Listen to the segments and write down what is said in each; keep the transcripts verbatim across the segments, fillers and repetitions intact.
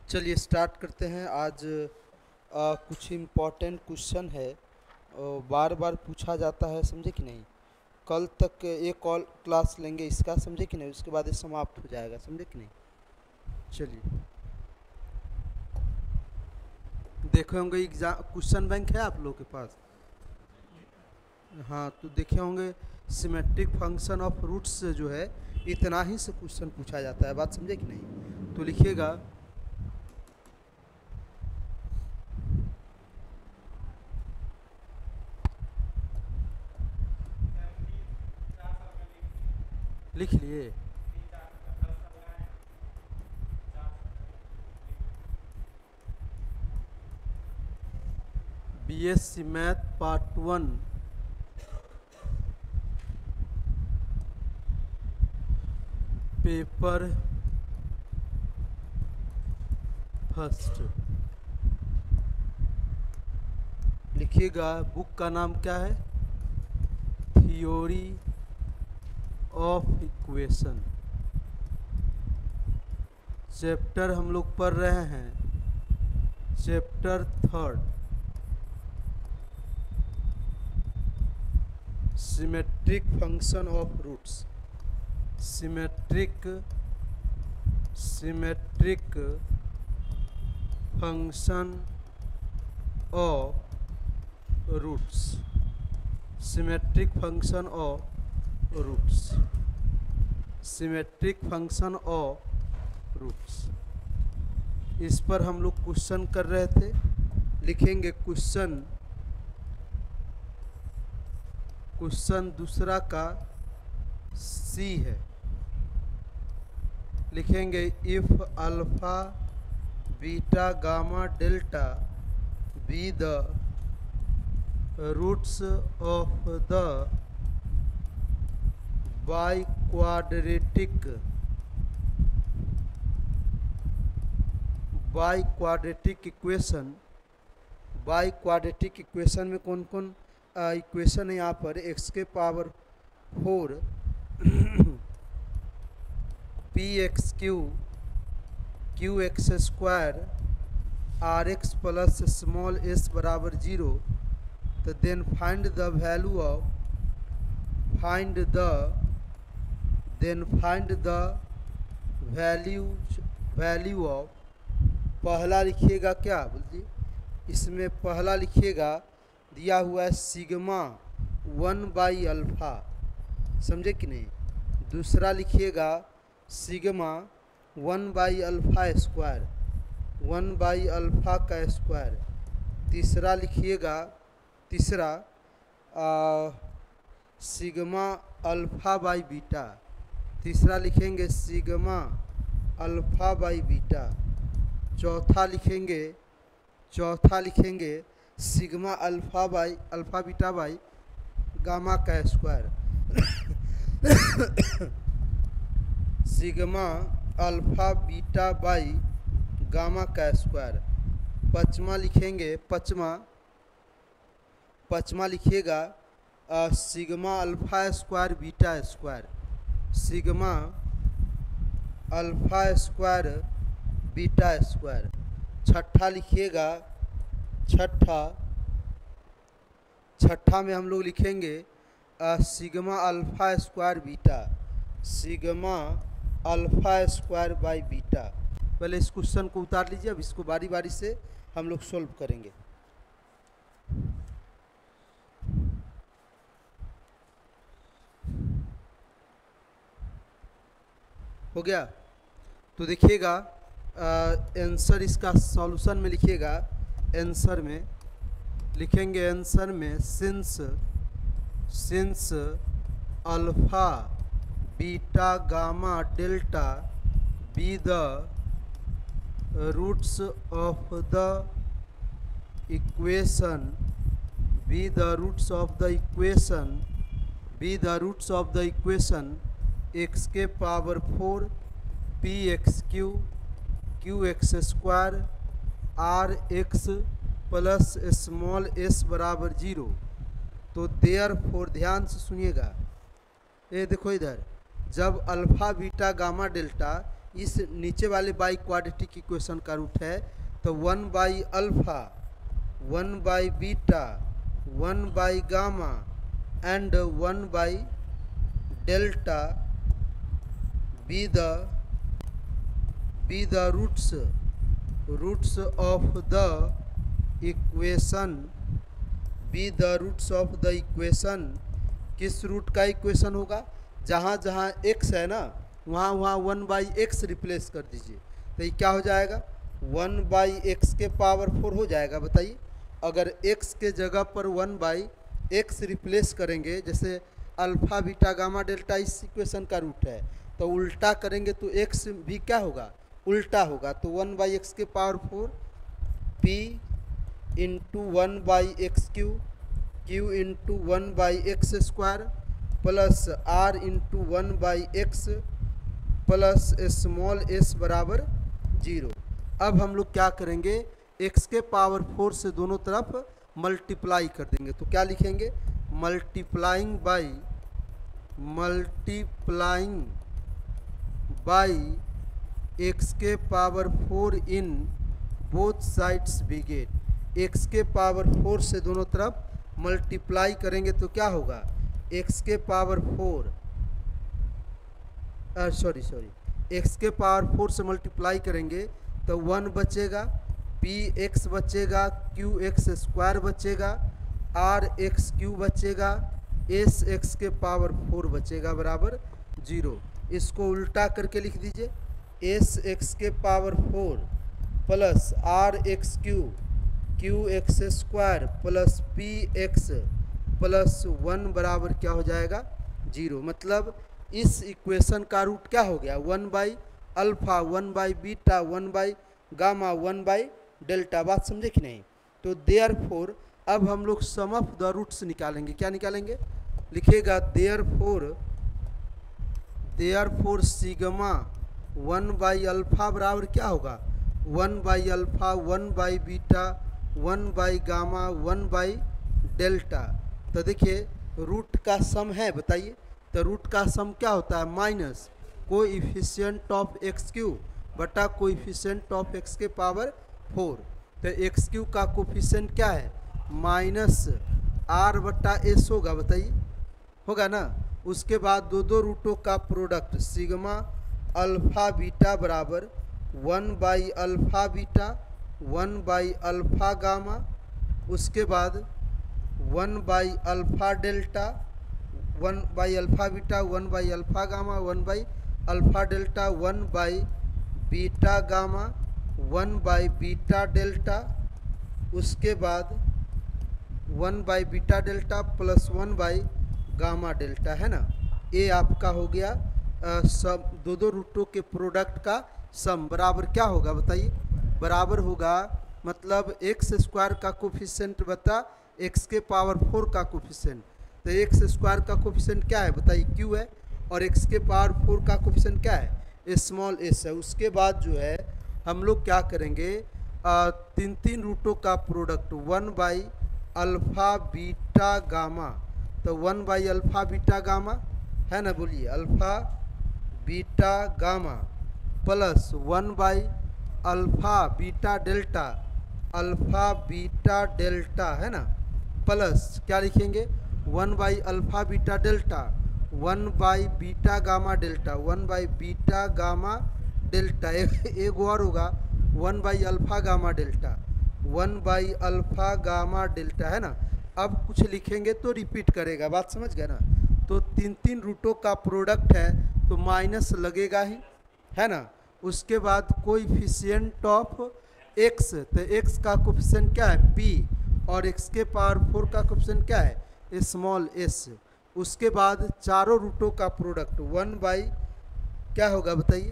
चलिए स्टार्ट करते हैं। आज आ, कुछ इम्पोर्टेंट क्वेश्चन है, बार बार पूछा जाता है, समझे कि नहीं। कल तक एक और क्लास लेंगे इसका, समझे कि नहीं, उसके बाद ये समाप्त हो जाएगा, समझे कि नहीं। चलिए, देखे होंगे एग्जाम क्वेश्चन बैंक है आप लोगों के पास। हाँ, तो देखे होंगे सिमेट्रिक फंक्शन ऑफ रूट्स से जो है इतना ही से क्वेश्चन पूछा जाता है, बात समझे कि नहीं। तो लिखिएगा लिख लिए। BSc math part one, paper first. लिखिएगा बुक का नाम क्या है, थ्योरी ऑफ इक्वेशन। चैप्टर हम लोग पढ़ रहे हैं chapter third, symmetric function of roots. Symmetric symmetric function of roots. Symmetric function of roots. Symmetric function of roots, इस पर हम लोग क्वेश्चन कर रहे थे। लिखेंगे क्वेश्चन क्वेश्चन दूसरा का सी है। लिखेंगे if alpha beta gamma delta be the roots of the biquadratic biquadratic equation. Biquadratic equation में कौन कौन इक्वेशन है यहाँ पर, एक्स के power four P X Q Q X square R X plus small S बराबर zero. तो then find the value of find the then find the value value of. पहला लिखिएगा क्या बोलिए, इसमें पहला लिखिएगा दिया हुआ है सिग्मा वन बाई अल्फ़ा, समझे कि नहीं। दूसरा लिखिएगा sigma one by alpha square, one by alpha का स्क्वायर। तीसरा लिखिएगा तीसरा आ, सिग्मा अल्फ़ा बाई बीटा। तीसरा लिखेंगे सिग्मा अल्फ़ा बाई बीटा। चौथा लिखेंगे चौथा लिखेंगे sigma alpha by alpha beta by gamma का square. Sigma alpha beta by gamma का स्क्वायर। पचमा लिखेंगे पचमा पचमा लिखिएगा sigma alpha square beta square. Sigma alpha square beta square. छठा लिखिएगा छठा छठा में हम लोग लिखेंगे sigma alpha square beta, sigma alpha square by beta. पहले इस क्वेश्चन को उतार लीजिए, अब इसको बारी बारी से हम लोग सोल्व करेंगे। हो गया, तो देखिएगा आंसर इसका सॉल्यूशन में लिखिएगा। आंसर में लिखेंगे आंसर में since since alpha beta gamma delta be the roots of the equation be the roots of the equation be the roots of the equation X के power four P X Q Q X square R X plus small S बराबर zero. तो therefore, ध्यान से सुनिएगा, ये देखो इधर, जब अल्फ़ा बीटा गामा डेल्टा इस नीचे वाले बाई क्वाड्रेटिक इक्वेशन का रूट है, तो one by alpha, one by beta, one by gamma and one by delta be the be the roots roots of the equation be the roots of the equation. किस root का equation होगा? जहाँ जहाँ x है ना, वहाँ वहाँ one by x replace कर दीजिए, तो ये क्या हो जाएगा? वन बाई एक्स के पावर फोर हो जाएगा। बताइए, अगर x के जगह पर वन बाई एक्स रिप्लेस करेंगे, जैसे अल्फ़ा बीटा गामा डेल्टा इस इक्वेशन का रूट है, तो उल्टा करेंगे तो x भी क्या होगा? उल्टा होगा। तो वन बाई एक्स के power four p into one by X Q Q into one by X square plus R into one by X plus small S बराबर जीरो। अब हम लोग क्या करेंगे? x के पावर फोर से दोनों तरफ मल्टीप्लाई कर देंगे, तो क्या लिखेंगे? Multiplying by multiplying by X के power four in both sides भी गेट। एक्स के पावर फोर से दोनों तरफ मल्टीप्लाई करेंगे तो क्या होगा? एक्स के power four sorry sorry X के पावर फोर से मल्टीप्लाई करेंगे तो वन बचेगा, पी एक्स बचेगा, क्यू एक्स स्क्वायर बचेगा, आर एक्स क्यू बचेगा, एस एक्स के पावर फोर बचेगा बराबर जीरो। इसको उल्टा करके लिख दीजिए, एस एक्स के power four plus R X Q Q X square plus P X plus one बराबर क्या हो जाएगा? जीरो। मतलब इस इक्वेशन का रूट क्या हो गया? One by alpha, one by beta, one by gamma, one by delta. बात समझे कि नहीं? तो देयर फोर अब हम लोग सम ऑफ द रूट्स निकालेंगे। क्या निकालेंगे? लिखेगा therefore therefore sigma one by alpha बराबर क्या होगा? One by alpha, one by beta, one by gamma, one by delta. तो देखिए रूट का सम है, बताइए, तो रूट का सम क्या होता है? Minus coefficient of X Q बटा कोएफिशिएंट ऑफ एक्स के पावर फोर। तो एक्स क्यू का कोएफिशिएंट क्या है? माइनस आर बटा एस होगा, बताइए, होगा ना। उसके बाद दो दो रूटों का प्रोडक्ट सिग्मा अल्फ़ा बीटा बराबर one by alpha beta, one by alpha gamma, उसके बाद one by alpha delta, one by alpha beta, one by alpha gamma, one by alpha delta, one by beta gamma, one by beta delta, उसके बाद one by beta delta plus one by gamma delta, है ना। ये आपका हो गया आ, सब दो दो रूटों के प्रोडक्ट का सम बराबर क्या होगा? बताइए, बराबर होगा मतलब एक्स स्क्वायर का कोफिशिएंट बता एक्स के पावर फोर का कोफिशिएंट। तो एक्स स्क्वायर का कोफिशिएंट क्या है? बताइए, क्यू है, और एक्स के पावर फोर का कोफिशिएंट क्या है? स्मॉल एस है। उसके बाद जो है हम लोग क्या करेंगे? आ, तीन तीन रूटों का product one by alpha beta gamma, तो one by alpha beta gamma, है ना, बोलिए, alpha beta gamma plus one by alpha beta delta, alpha beta delta, है ना, प्लस क्या लिखेंगे? One by alpha beta delta, one by beta gamma delta, one by beta gamma delta, एक और होगा one by alpha gamma delta, one by alpha gamma delta, है ना। अब कुछ लिखेंगे तो रिपीट करेगा, बात समझ गए ना। तो तीन तीन रूटों का प्रोडक्ट है तो माइनस लगेगा ही, है ना। उसके बाद कोएफिशिएंट ऑफ एक्स, तो एक्स का कोएफिशिएंट क्या है? पी, और एक्स के पावर फोर का कोएफिशिएंट क्या है? Small S. उसके बाद चारों रूटों का प्रोडक्ट वन बाई क्या होगा? बताइए,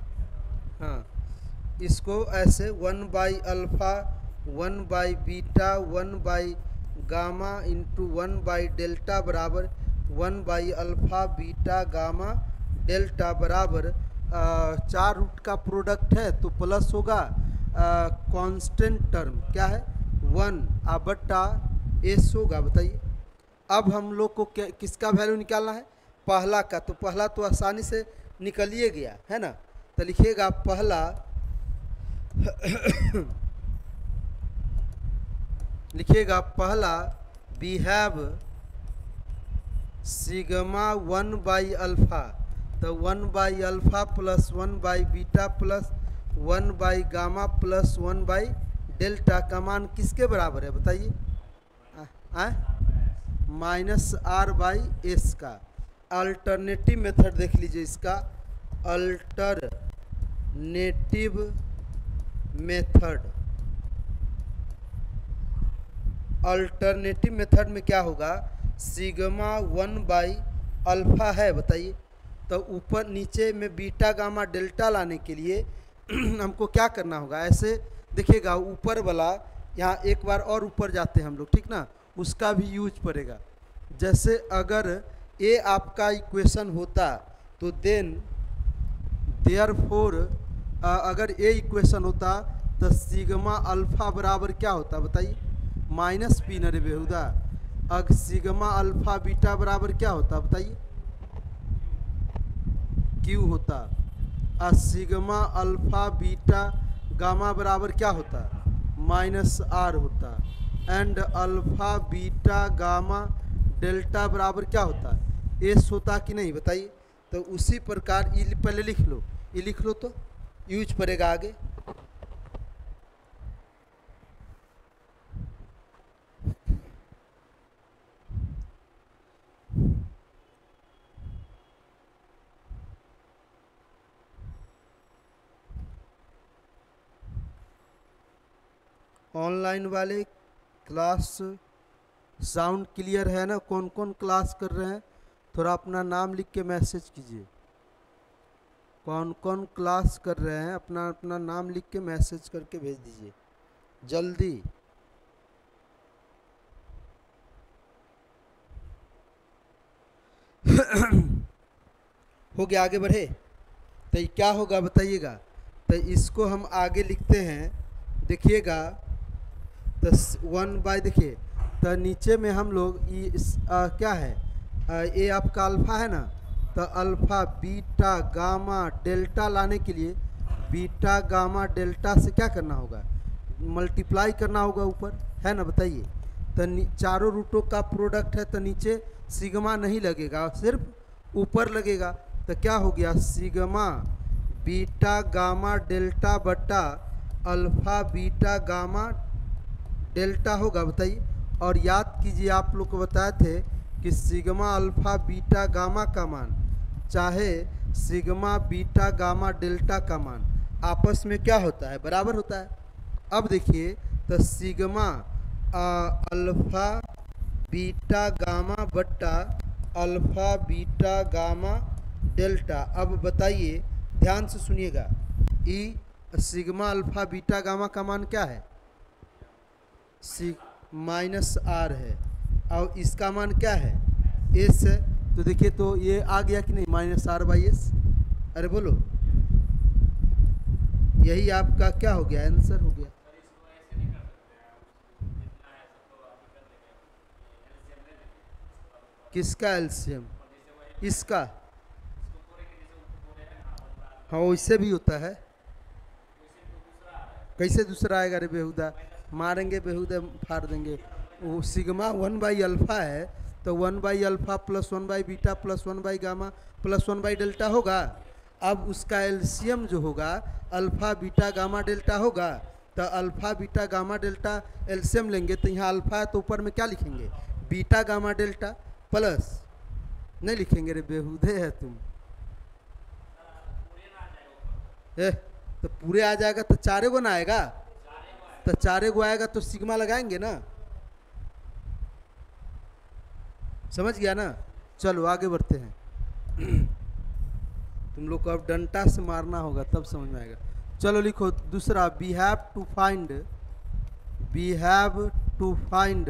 हाँ, इसको ऐसे one by alpha, one by beta, one by gamma into one by delta बराबर one by alpha beta gamma delta बराबर आ, चार रूट का प्रोडक्ट है तो प्लस होगा कांस्टेंट टर्म क्या है? वन बटा एस होगा। बताइए, अब हम लोग को क्या किसका वैल्यू निकालना है? पहला का। तो पहला तो आसानी से निकलिए गया, है ना। तो लिखिएगा पहला लिखिएगा पहला we have sigma one by alpha, तो one by alpha plus one by beta plus one by gamma plus one by delta का मान किसके बराबर है बताइए? माइनस आर बाई एस का। अल्टरनेटिव मेथड देख लीजिए इसका, अल्टरनेटिव मेथड। अल्टरनेटिव मेथड में क्या होगा? सिग्मा वन बाई अल्फ़ा है बताइए, तो ऊपर नीचे में बीटा गामा डेल्टा लाने के लिए हमको क्या करना होगा? ऐसे देखिएगा ऊपर वाला, यहाँ एक बार और ऊपर जाते हैं हम लोग, ठीक ना, उसका भी यूज पड़ेगा। जैसे अगर ए आपका इक्वेशन होता तो देन देयरफॉर अगर ए इक्वेशन होता तो सिग्मा अल्फ़ा बराबर क्या होता बताइए? माइनस पी नरे बेहुदा। अगर सिग्मा अल्फ़ा बीटा बराबर क्या होता बताइए? क्यू होता। और सिग्मा अल्फ़ा बीटा गामा बराबर क्या होता? माइनस आर होता। And alpha beta gamma delta बराबर क्या होता? एस होता कि नहीं बताइए? तो उसी प्रकार ये पहले लिख लो, ये लिख लो तो यूज पड़ेगा आगे। ऑनलाइन वाले क्लास साउंड क्लियर है ना? कौन कौन क्लास कर रहे हैं थोड़ा अपना नाम लिख के मैसेज कीजिए। कौन कौन क्लास कर रहे हैं अपना अपना नाम लिख के मैसेज करके भेज दीजिए जल्दी। हो गया, आगे बढ़े तो ये क्या होगा बताइएगा? तो इसको हम आगे लिखते हैं, देखिएगा तो वन बाय, देखिए तो नीचे में हम लोग इस आ, क्या है आ, ये आपका अल्फ़ा है ना, तो अल्फ़ा बीटा गामा डेल्टा लाने के लिए बीटा गामा डेल्टा से क्या करना होगा? मल्टीप्लाई करना होगा ऊपर, है ना बताइए? तो चारों रूटों का प्रोडक्ट है तो नीचे सिग्मा नहीं लगेगा, सिर्फ ऊपर लगेगा। तो क्या हो गया? सिग्मा बीटा गामा डेल्टा बटा अल्फ़ा बीटा गामा डेल्टा होगा बताइए। और याद कीजिए आप लोग को बताए थे कि सिग्मा अल्फ़ा बीटा गामा का मान चाहे सिग्मा बीटा गामा डेल्टा का मान आपस में क्या होता है? बराबर होता है। अब देखिए तो सिग्मा अल्फ़ा बीटा गामा बट्टा अल्फ़ा बीटा गामा डेल्टा। अब बताइए, ध्यान से सुनिएगा, ई सिग्मा अल्फ़ा बीटा गामा का मान क्या है? सी माइनस आर है, और इसका मान क्या है? एस है। तो देखिए तो ये आ गया कि नहीं? Minus R by S. अरे बोलो, यही आपका क्या हो गया? आंसर हो गया। किसका एलसीएम? इसका? हाँ वैसे भी होता है। कैसे दूसरा आएगा रे बेहुदा? मारेंगे बेहुदा, फाड़ देंगे। वो सिग्मा वन बाई अल्फ़ा है तो one by alpha plus one by beta plus one by gamma plus one by delta होगा। अब उसका एलसीएम जो होगा अल्फ़ा बीटा गामा डेल्टा होगा। तो alpha beta gamma delta LCM लेंगे तो यहाँ अल्फ़ा है तो ऊपर में क्या लिखेंगे? बीटा गामा डेल्टा प्लस, नहीं लिखेंगे रे बेहुदे है तुम। ए तो पूरे आ जाएगा तो चारे गो ना आएगा? तो चारे गो आएगा तो सिग्मा लगाएंगे ना, समझ गया ना? चलो आगे बढ़ते हैं। तुम लोग को अब डंटा से मारना होगा तब समझ में आएगा। चलो लिखो दूसरा, we have to find we have to find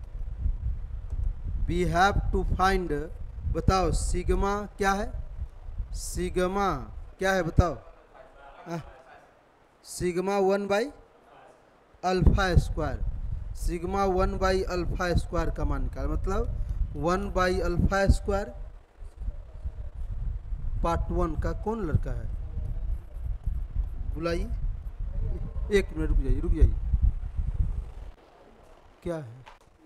we have to find बताओ सिग्मा क्या है? सिग्मा क्या है बताओ? आ, sigma one by alpha square. Sigma one by alpha square का मान निकाल, मतलब one by alpha square. Part one का कौन लड़का है? बुलाइए, एक मिनट रुक जाइए, रुक जाइए, क्या है?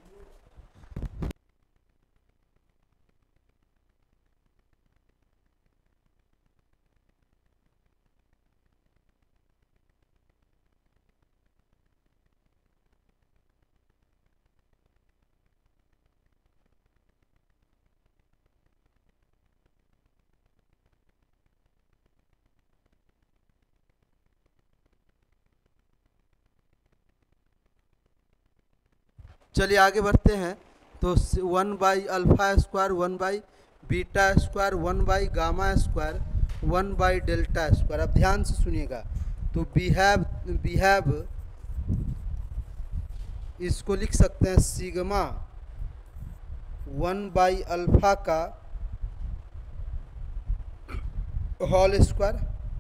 चलिए आगे बढ़ते हैं। तो one by alpha square, one by beta square, one by gamma square, one by delta square. अब ध्यान से सुनिएगा। तो वी हैव वी हैव इसको लिख सकते हैं सिग्मा वन बाई अल्फा का होल स्क्वायर।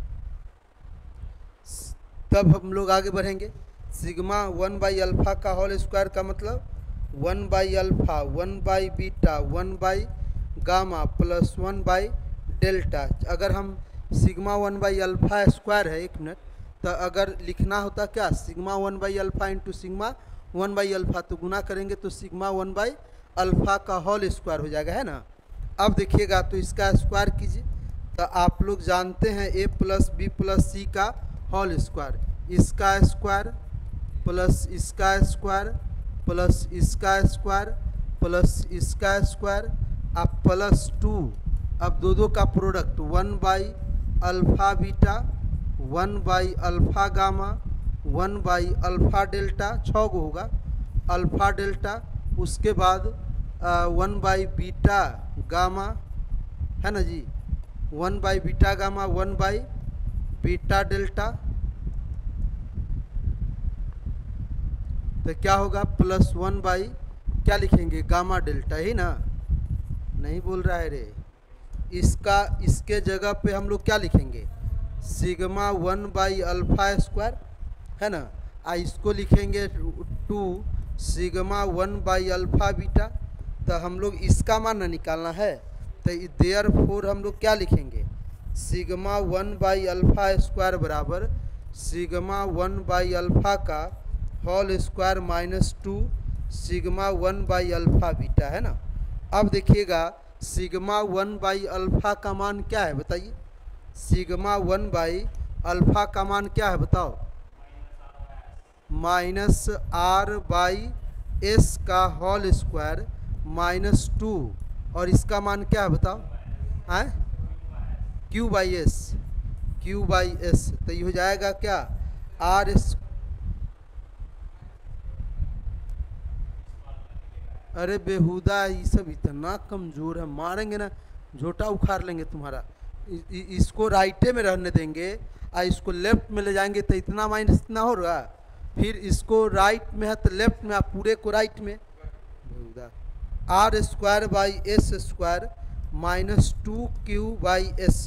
तब हम लोग आगे बढ़ेंगे। सिग्मा वन बाई अल्फा का होल स्क्वायर का मतलब one by alpha, one by beta, one by gamma plus one by delta. अगर हम sigma one by alpha square है, एक मिनट, तो अगर लिखना होता क्या, sigma one by alpha into sigma one by alpha, तो गुना करेंगे तो सिग्मा वन बाई अल्फा का होल स्क्वायर हो जाएगा, है ना। अब देखिएगा, तो इसका स्क्वायर कीजिए। तो आप लोग जानते हैं A plus B plus C का होल स्क्वायर, इसका स्क्वायर प्लस इसका स्क्वायर प्लस इसका स्क्वायर प्लस इसका स्क्वायर अब प्लस टू। अब दो दो का product one by alpha beta, one by alpha gamma, one by alpha delta, छः गो होगा अल्फ़ा डेल्टा। उसके बाद वन बाई बीटा गामा, है ना जी, one by beta gamma, one by beta delta. तो क्या होगा, प्लस वन बाई क्या लिखेंगे, गामा डेल्टा, ही ना, नहीं बोल रहा है रे। इसका इसके जगह पे हम लोग क्या लिखेंगे, sigma one by alpha square, है ना। आ इसको लिखेंगे two sigma one by alpha beta. तो हम लोग इसका मान निकालना है, तो देयरफॉर हम लोग क्या लिखेंगे, sigma one by alpha square बराबर सिग्मा वन बाई अल्फ़ा का whole square minus two sigma one by alpha beta, है ना। अब देखिएगा, सिग्मा वन बाई अल्फ़ा का मान क्या है बताइए, सिग्मा वन बाई अल्फ़ा का मान क्या है बताओ, माइनस आर बाई एस का होल स्क्वायर माइनस टू, और इसका मान क्या है बताओ, हैं, Q by S, Q by S. तो ये हो जाएगा क्या, आर एस। अरे बेहुदा, ये सब इतना कमज़ोर है, मारेंगे ना झोटा उखाड़ लेंगे तुम्हारा। इ, इ, इसको राइटे में रहने देंगे और इसको लेफ्ट में ले जाएंगे तो इतना माइनस इतना हो रहा, फिर इसको राइट में है तो लेफ्ट में, आप पूरे को राइट में। बेहुदा, R square by S square minus two Q by S.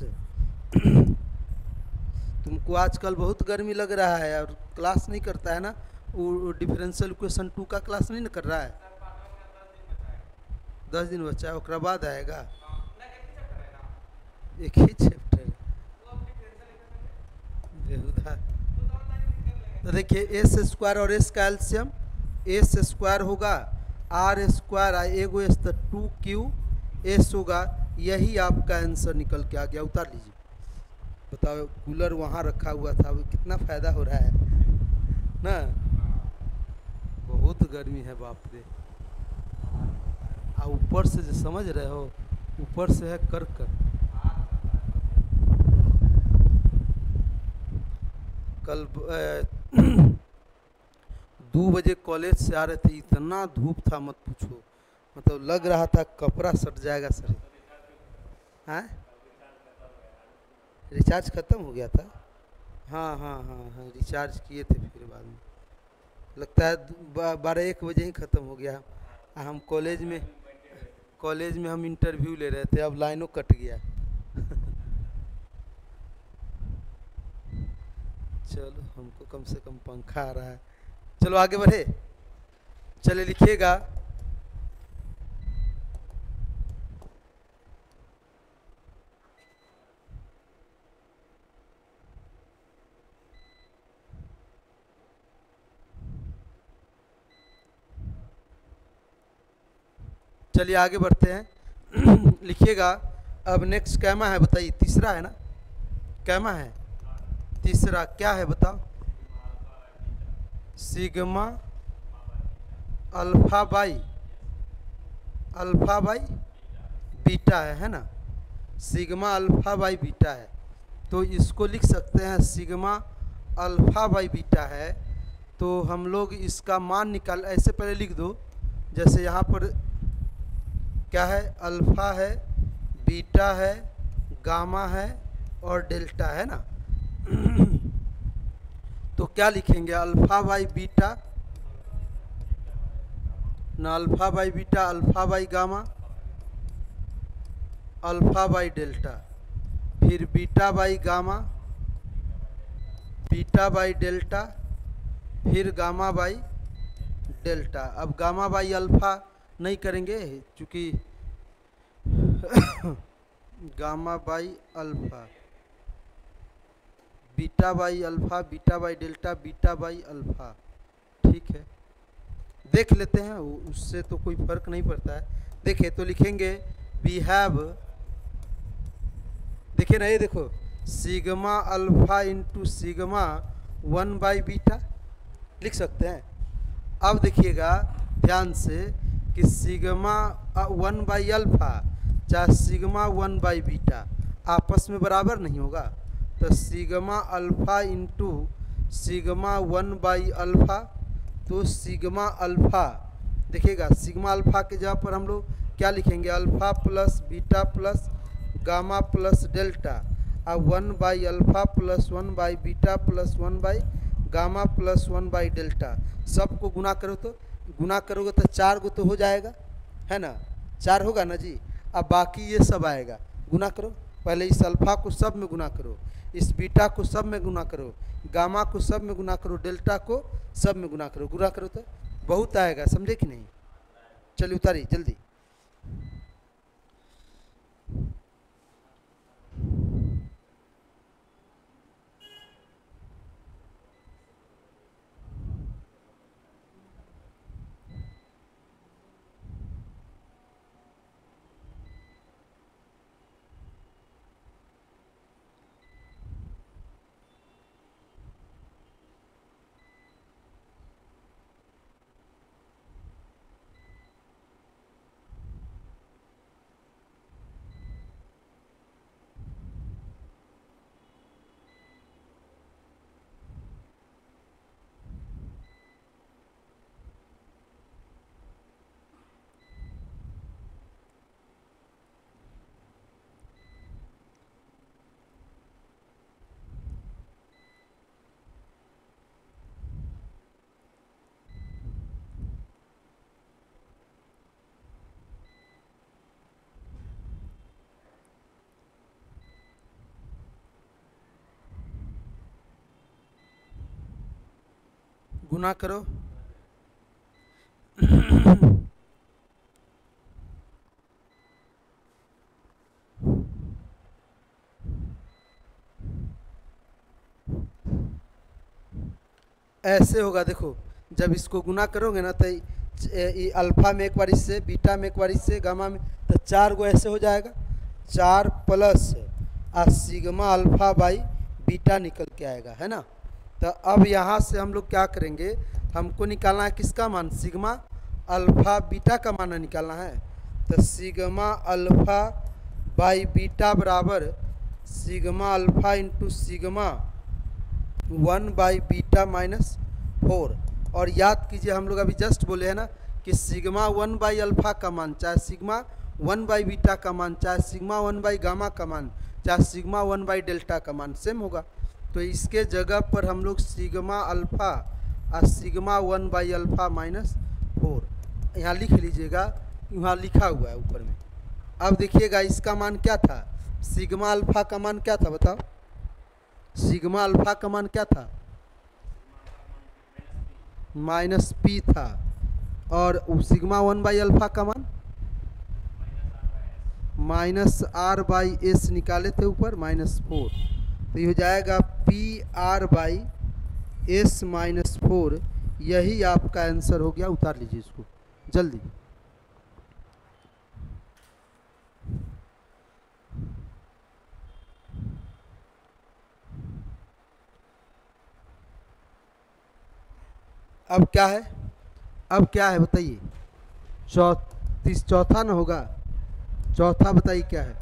तुमको आजकल बहुत गर्मी लग रहा है और क्लास नहीं करता है ना, वो डिफरेंशियल इक्वेशन टू का क्लास नहीं ना कर रहा है। दस दिन बच्चा है, उसके बाद आएगा, एक ही चैप्टर। तो देखिए एस स्क्वायर और एस का एलसीएम, एस स्क्वायर होगा आर स्क्वायर, एगो एस तो टू क्यू एस होगा। यही आपका आंसर निकल के आ गया। उतार लीजिए। बताओ, कूलर वहाँ रखा हुआ था, वो कितना फ़ायदा हो रहा है ना। बहुत गर्मी है बाप रे। आ ऊपर से जो समझ रहे हो, ऊपर से है कर कर। कल दो बजे कॉलेज से आ रहे थे, इतना धूप था मत पूछो, मतलब लग रहा था कपड़ा सट जाएगा सर। हाँ, रिचार्ज ख़त्म हो गया था। हाँ हाँ हाँ हाँ, रिचार्ज किए थे, फिर बाद में लगता है बारह एक बजे ही ख़त्म हो गया। हम कॉलेज में कॉलेज में हम इंटरव्यू ले रहे थे, अब लाइनों कट गया। चलो, हमको कम से कम पंखा आ रहा है। चलो आगे बढ़े। चले लिखिएगा, चलिए आगे बढ़ते हैं। लिखिएगा अब नेक्स्ट कैमा है, बताइए तीसरा है ना, कैमा है तीसरा, क्या है बताओ? Sigma alpha by alpha by beta है है ना, सिग्मा अल्फा बाई बीटा है। तो इसको लिख सकते हैं सिग्मा अल्फा बाई बीटा है। तो हम लोग इसका मान निकाल, ऐसे पहले लिख दो, जैसे यहाँ पर क्या है, अल्फा है, बीटा है, गामा है और डेल्टा है ना। तो क्या लिखेंगे, अल्फा बाई बीटा ना, alpha by beta, alpha by gamma, alpha by delta, फिर beta by gamma, beta by delta, फिर गामा बाई डेल्टा। अब गामा बाई अल्फा नहीं करेंगे क्योंकि gamma by alpha, beta by alpha, beta by delta, beta by alpha, ठीक है देख लेते हैं, उससे तो कोई फर्क नहीं पड़ता है। देखिए तो लिखेंगे वी हैव, देखिए ना ये देखो, sigma alpha into sigma one by beta लिख सकते हैं। अब देखिएगा ध्यान से कि सिग्मा वन बाई अल्फा चाहे सिग्मा वन बाई बीटा आपस में बराबर नहीं होगा। तो sigma alpha into sigma one by alpha, तो सिग्मा अल्फा, देखिएगा सिग्मा अल्फा के जगह पर हम लोग क्या लिखेंगे, alpha plus beta plus gamma plus delta, अब one by alpha plus one by beta plus one by gamma plus one by delta, सबको गुना करो तो गुना करोगे तो चार गो तो हो जाएगा है ना, चार होगा ना जी। अब बाकी ये सब आएगा, गुना करो, पहले इस अल्फा को सब में गुना करो, इस बीटा को सब में गुना करो, गामा को सब में गुना करो, डेल्टा को सब में गुना करो, गुना करो तो बहुत आएगा, समझे कि नहीं। चलिए उतारिए जल्दी। गुना करो, ऐसे होगा। देखो जब इसको गुना करोगे ना तो अल्फा में एक बार इससे, बीटा में एक बार इससे, गामा में, तो चार गो ऐसे हो जाएगा, चार प्लस आ सिग्मा अल्फा बाई बीटा निकल के आएगा है ना। तो अब यहाँ से हम लोग क्या करेंगे, हमको निकालना है किसका मान, सिग्मा अल्फा बीटा का मान निकालना है। तो सिग्मा अल्फा बाई बीटा बराबर sigma alpha into sigma one by beta minus four. और याद कीजिए हम लोग अभी जस्ट बोले हैं ना कि सिग्मा वन बाई अल्फा का मान चाहे सिग्मा वन बाई बीटा का मान चाहे सिग्मा वन बाई गामा का मान चाहे सिग्मा वन बाई डेल्टा का मान सेम होगा। तो इसके जगह पर हम लोग सिग्मा अल्फा और sigma one by alpha minus four यहाँ लिख लीजिएगा, यहाँ लिखा हुआ है ऊपर में। अब देखिएगा इसका मान क्या था, सिग्मा अल्फा का मान क्या था बताओ, सिग्मा अल्फा का मान क्या था, माइनस पी था, और सिग्मा वन बाई अल्फा का मान माइनस आर बाई एस निकाले थे ऊपर माइनस फोर। तो ये हो जाएगा P R by S minus four, यही आपका आंसर हो गया। उतार लीजिए इसको जल्दी। अब क्या है, अब क्या है बताइए, चौतीस चौथा ना होगा, चौथा बताइए क्या है।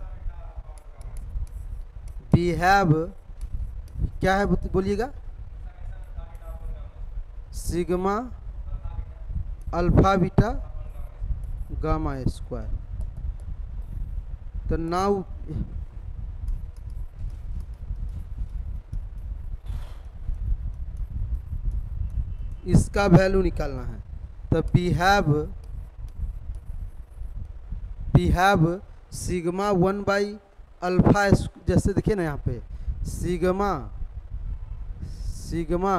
वी हैव क्या है बोलिएगा, sigma alpha beta gamma square. तो नाउ इसका वैल्यू निकालना है। तो we have we have sigma one by alpha, जैसे देखिए ना यहाँ पे sigma sigma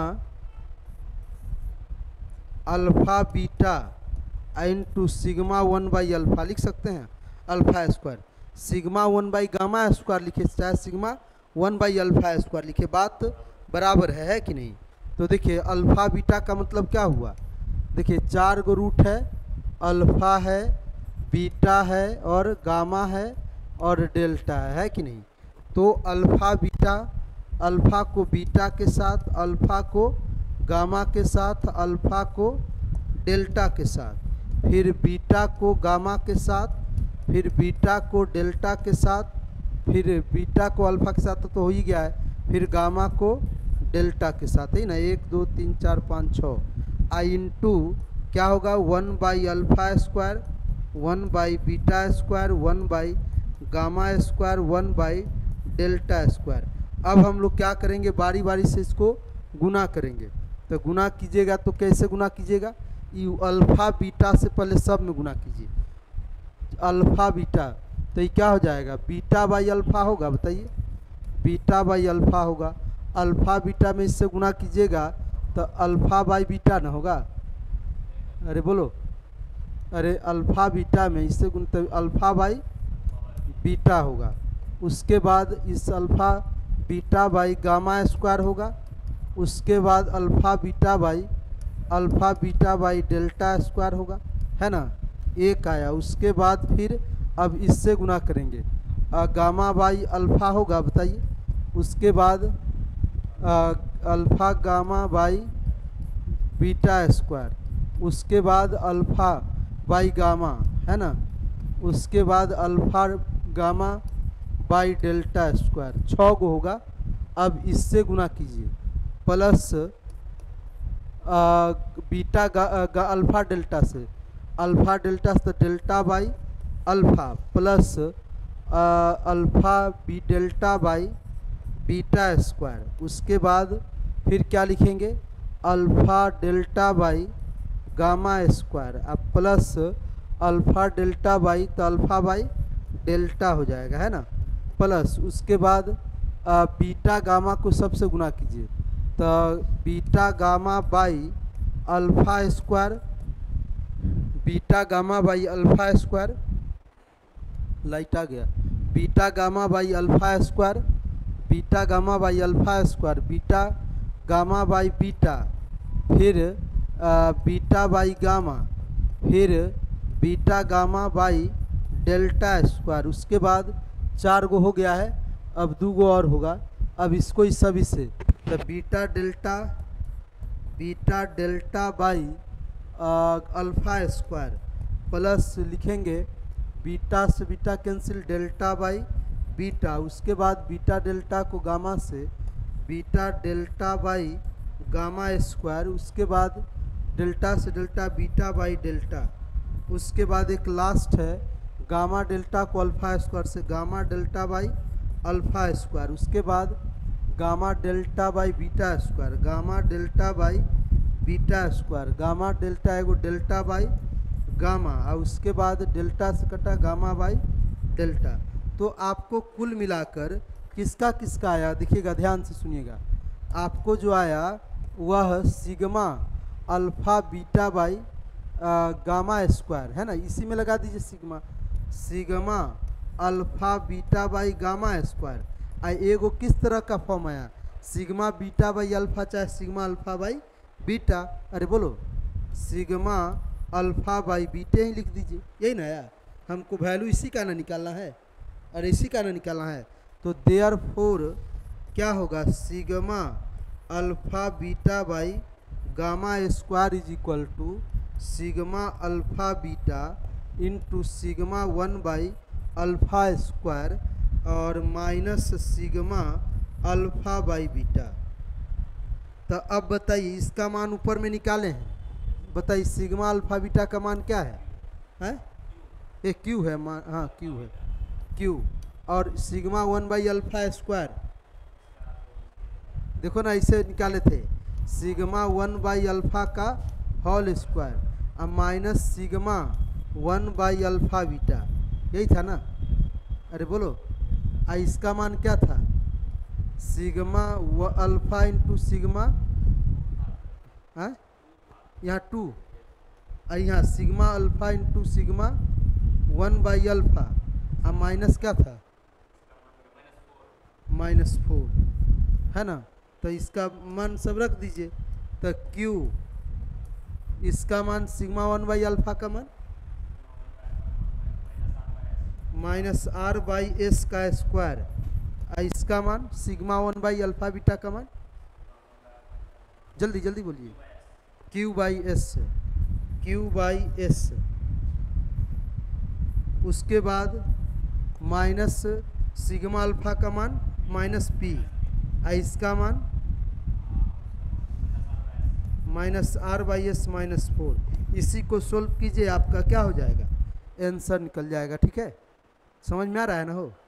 alpha beta into sigma one by alpha लिख सकते हैं, alpha square. Sigma one by gamma square लिखे, चाहे sigma one by alpha square लिखे, बात बराबर है, है कि नहीं। तो देखिए अल्फा बीटा का मतलब क्या हुआ, देखिए चार गो रूट है, अल्फा है, बीटा है और गामा है और डेल्टा है, है कि नहीं। तो अल्फा बीटा, अल्फा को बीटा के साथ, अल्फा को गामा के साथ, अल्फा को डेल्टा के साथ, फिर बीटा को गामा के साथ, फिर बीटा को डेल्टा के साथ, फिर बीटा को अल्फा के साथ तो हो ही गया है, फिर गामा को डेल्टा के साथ, है ना। एक दो तीन चार पाँच छः आई इंटू क्या होगा, one by alpha square, one by beta square, one by gamma square, one by delta square. अब हम लोग क्या करेंगे, बारी बारी से इसको गुना करेंगे। तो गुना कीजिएगा तो कैसे गुना कीजिएगा, ये अल्फ़ा बीटा से पहले सब में गुना कीजिए, अल्फ़ा बीटा। तो ये क्या हो जाएगा, बीटा बाई अल्फ़ा होगा, बताइए बीटा बाई अल्फ़ा होगा। अल्फ़ा बीटा में इससे गुना कीजिएगा तो अल्फ़ा बाई बीटा ना होगा, अरे बोलो, अरे अल्फ़ा बीटा में इससे गुण तो अल्फ़ा बाई बीटा होगा। उसके बाद इस alpha beta by gamma square होगा, उसके बाद alpha beta by alpha beta by delta square होगा, है ना, एक आया। उसके बाद फिर अब इससे गुना करेंगे, आ, गामा बाई अल्फ़ा होगा, बताइए। उसके बाद alpha gamma by beta square, उसके बाद अल्फ़ा बाई गामा, है ना, उसके बाद alpha gamma by delta square, छः गो होगा। अब इससे गुना कीजिए, प्लस बीटा गा, गा अल्फ़ा डेल्टा से, अल्फ़ा डेल्टा से delta by alpha plus alpha B delta by beta square. उसके बाद फिर क्या लिखेंगे, alpha delta by gamma square, अब प्लस अल्फ़ा डेल्टा बाई, तो अल्फ़ा बाई डेल्टा हो जाएगा, है ना, प्लस उसके बाद आ, बीटा गामा को सबसे गुना कीजिए, तो beta gamma by alpha square, beta gamma by alpha square, light आ गया, beta gamma by alpha square, beta gamma by alpha square, beta gamma by beta, फिर आ, बीटा बाई गामा, फिर beta gamma by delta square. उसके बाद चार गो हो गया है, अब दो गो और होगा। अब इसको इस सभी से, तो beta delta beta delta by alpha square plus लिखेंगे बीटा से beta cancel, delta by beta. उसके बाद बीटा डेल्टा को गामा से, beta delta by gamma square. उसके बाद डेल्टा से डेल्टा, बीटा बाई डेल्टा। उसके बाद एक लास्ट है गामा डेल्टा को अल्फ़ा स्क्वायर से, gamma delta by alpha square. उसके बाद gamma delta by beta square, gamma delta by beta square, gamma delta एगो डेल्टा बाई गामा, और उसके बाद डेल्टा से कटा गामा बाई डेल्टा। तो आपको कुल मिलाकर किसका किसका आया, देखिएगा ध्यान से सुनिएगा, आपको जो आया वह sigma alpha beta by gamma square, है ना, इसी में लगा दीजिए sigma, sigma alpha beta by gamma square. आ एगो किस तरह का फॉर्म आया, सिग्मा बीटा बाई अल्फ़ा चाहे सिग्मा अल्फ़ा बाई बीटा, अरे बोलो सिग्मा अल्फ़ा बाई बीटे ही लिख दीजिए, यही ना आया, हमको वैल्यू इसी का ना निकालना है, और इसी का ना निकालना है। तो देयरफॉर क्या होगा, sigma alpha beta by gamma square is equal to sigma alpha beta into sigma one by alpha square और minus sigma alpha by beta. तो अब बताइए इसका मान ऊपर में निकाले हैं, बताइए सिग्मा अल्फा बीटा का मान क्या है? हैं? ये क्यू है मान, हाँ क्यू है, क्यू। और sigma one by alpha square देखो ना इसे निकाले थे, सिग्मा वन बाई अल्फा का होल स्क्वायर और minus sigma one by alpha beta, यही था ना? अरे बोलो, आ इसका मान क्या था? सिग्मा व अल्फा इंटू सिग्मा, हाँ यहाँ टू, और यहाँ sigma alpha into sigma one by alpha, और माइनस क्या था? माइनस फोर, है ना? तो इसका मान सब रख दीजिए। तो क्यू, इसका मान सिग्मा वन बाई अल्फा का मान माइनस आर बाई एस का स्क्वायर, और इसका मान sigma one by alpha beta का मान, जल्दी जल्दी बोलिए, Q by S, Q by S. उसके बाद माइनस सिग्मा अल्फा का मान माइनस पी, और इसका मान minus R by S minus four. इसी को सोल्व कीजिए, आपका क्या हो जाएगा? आंसर निकल जाएगा। ठीक है, समझ में आ रहा है ना? हो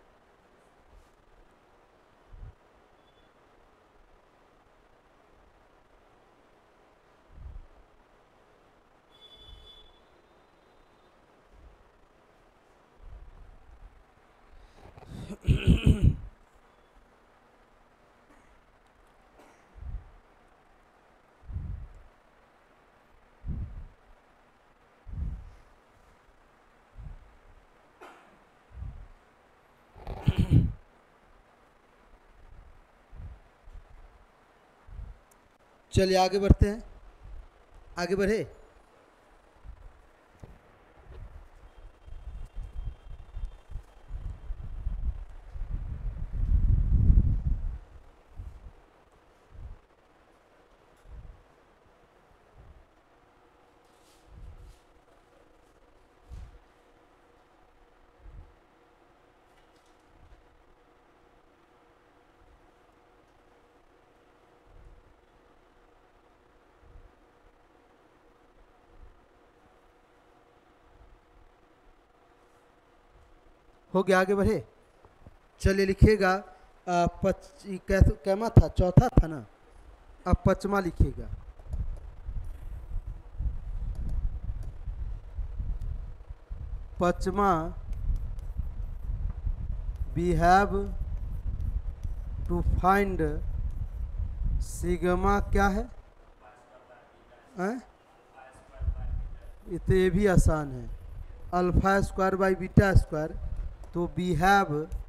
चलिए आगे बढ़ते हैं, आगे बढ़े। हो गया, आगे बढ़े। चलिए लिखिएगा, आ, पच कैसे कैमा था? चौथा था ना, अब पचमा लिखिएगा। पचमा, we have to find sigma क्या है? हैं? तो ये भी आसान है, alpha square by beta square. तो we have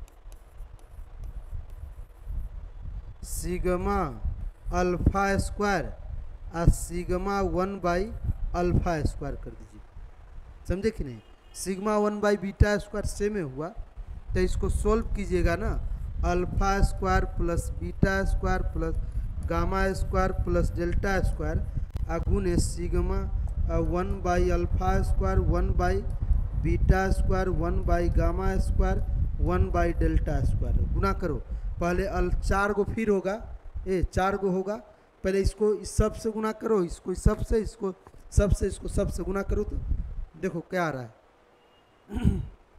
sigma alpha square और sigma one by alpha square कर दीजिए। समझे कि नहीं? Sigma one by beta square same में हुआ, तो इसको सोल्व कीजिएगा ना, alpha square plus beta square plus gamma square plus delta square अगुने sigma one by alpha square one by beta square one by gamma square one by delta square. गुना करो, पहले अल चार गो फिर होगा, ए चार गो होगा, पहले इसको इस सब से गुना करो, इसको इस सब से, इसको सब से, इसको सब से गुना करो, तो देखो क्या आ रहा है।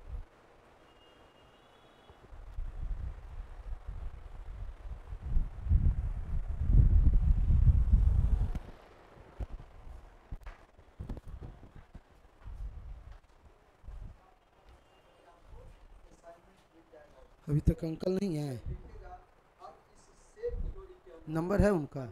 अभी तक अंकल नहीं है, नंबर है उनका?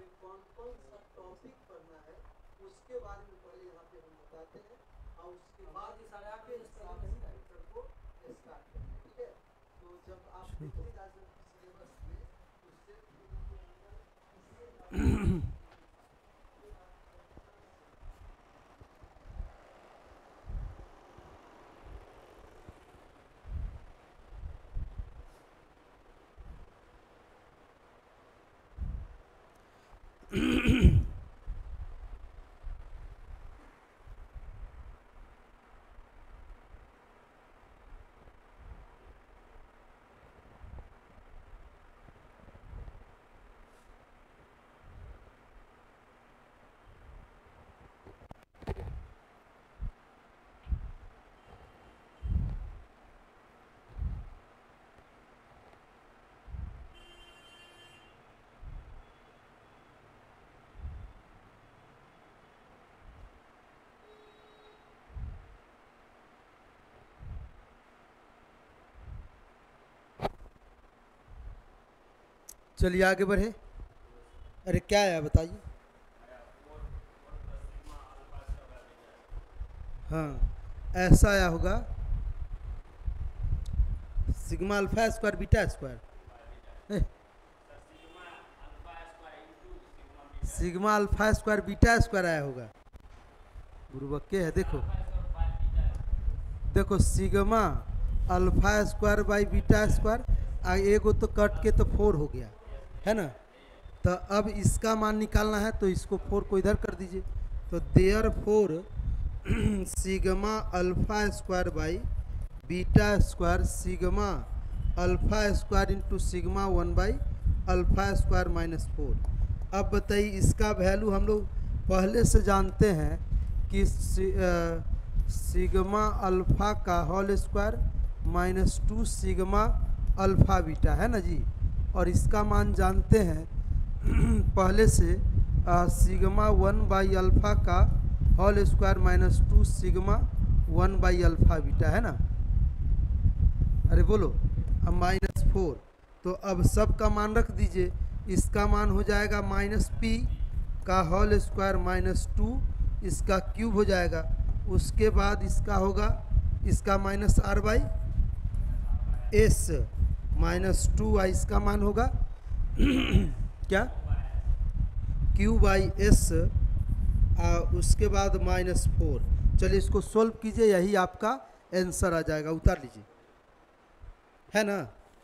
चलिए आगे बढ़े। अरे क्या है बताइए। हाँ, ऐसा आया होगा sigma alpha square beta square. Sigma alpha square beta square आया होगा। गुरुबक्के है। देखो देखो sigma alpha square by beta square, एगो तो कट के तो फोर हो गया है ना। तो अब इसका मान निकालना है तो इसको फोर को इधर कर दीजिए। तो therefore sigma alpha square by beta square sigma alpha square into sigma one by alpha square minus four. अब बताइए इसका वैल्यू हम लोग पहले से जानते हैं कि सि, आ, सिग्मा अल्फा का whole square minus two sigma alpha beta है ना जी। और इसका मान जानते हैं पहले से आ, सिग्मा वन बाई अल्फा का whole square minus two sigma one by alpha beta है ना। अरे बोलो, अब माइनस फोर। तो अब सब का मान रख दीजिए। इसका मान हो जाएगा माइनस पी का होल स्क्वायर माइनस टू, इसका क्यूब हो जाएगा। उसके बाद इसका होगा इसका minus R by S minus two, इसका मान होगा क्या क्यू बाई एस, उसके बाद माइनस फोर। चलिए इसको सोल्व कीजिए, यही आपका आंसर आ जाएगा। उतार लीजिए, है ना।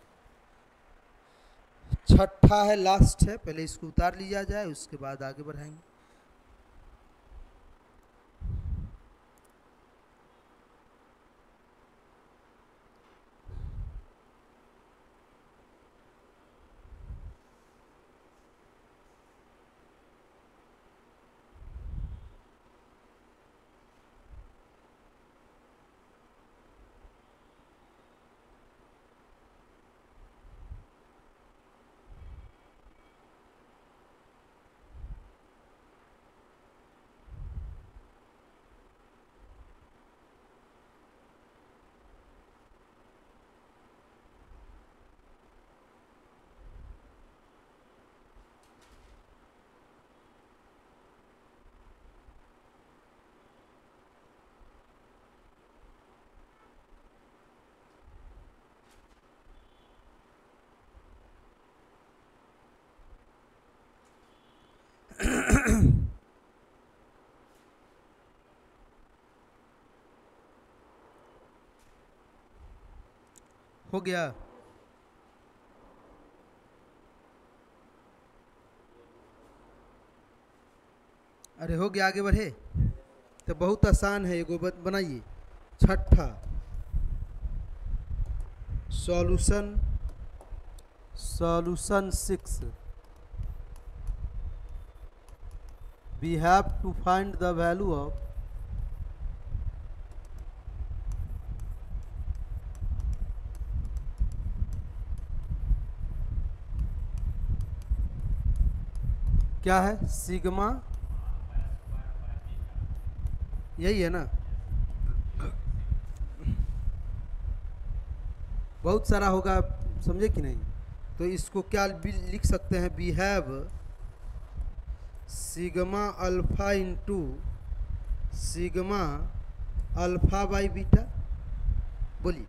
छठा है, लास्ट है, पहले इसको उतार लिया जाए उसके बाद आगे बढ़ाएंगे। हो गया। अरे हो गया, आगे बढ़े। तो बहुत आसान है, एगो बनाइए। छठा solution solution six, we have to find the value of क्या है सिग्मा, यही है ना। बहुत सारा होगा, समझे कि नहीं। तो इसको क्या लिख सकते हैं, we have sigma alpha into sigma alpha by beta. बोलिए,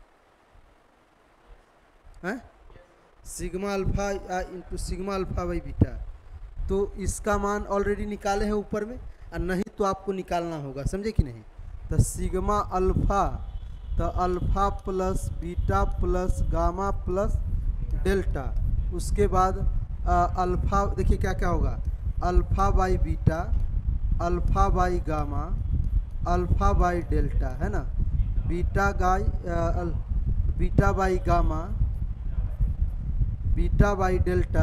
हैं sigma alpha into sigma alpha by beta. तो इसका मान ऑलरेडी निकाले हैं ऊपर में, और नहीं तो आपको निकालना होगा, समझे कि नहीं। तो सिग्मा अल्फा, तो alpha plus beta plus gamma plus delta. उसके बाद अल्फा, देखिए क्या क्या होगा, alpha by beta, alpha by gamma, alpha by delta, है ना। बीटा गाई beta by gamma, beta by delta.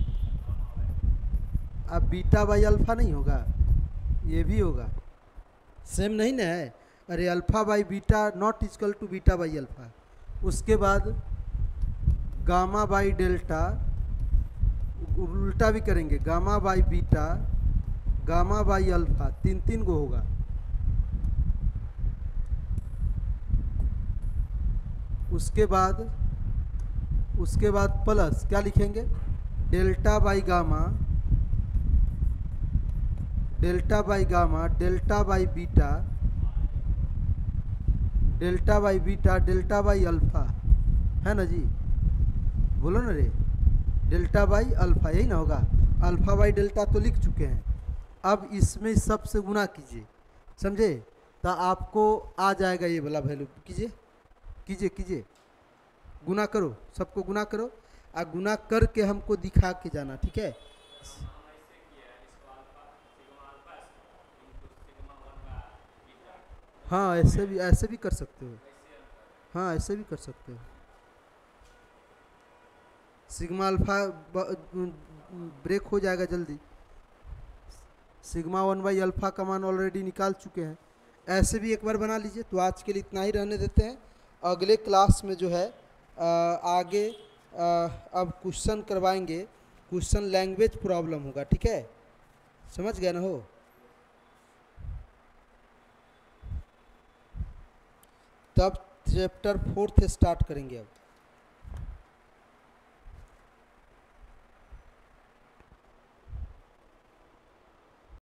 अब बीटा बाई अल्फा नहीं होगा, ये भी होगा, सेम नहीं ना है। अरे alpha by beta not equal to beta by alpha. उसके बाद गामा बाई डेल्टा, उल्टा भी करेंगे, gamma by beta, gamma by alpha, तीन तीन गो होगा। उसके बाद उसके बाद प्लस क्या लिखेंगे, delta by gamma, delta by gamma, delta by beta, delta by beta, delta by alpha, है ना जी, बोलो ना रे, डेल्टा बाई अल्फा, यही ना होगा। अल्फा बाई डेल्टा तो लिख चुके हैं, अब इसमें सबसे गुना कीजिए, समझे, तो आपको आ जाएगा ये वाला वैल्यू। कीजिए कीजिए कीजिए, गुना करो, सबको गुना करो, और गुना करके हमको दिखा के जाना, ठीक है। हाँ ऐसे भी, ऐसे भी कर सकते हो, हाँ ऐसे भी कर सकते हो। सिग्मा अल्फा ब्रेक हो जाएगा जल्दी, सिग्मा वन बाई अल्फा का मान ऑलरेडी निकाल चुके हैं, ऐसे भी एक बार बना लीजिए। तो आज के लिए इतना ही रहने देते हैं, अगले क्लास में जो है आ, आगे आ, अब क्वेश्चन करवाएंगे, क्वेश्चन लैंग्वेज प्रॉब्लम होगा, ठीक है, समझ गए ना हो। तब चैप्टर फोर्थ स्टार्ट करेंगे अब।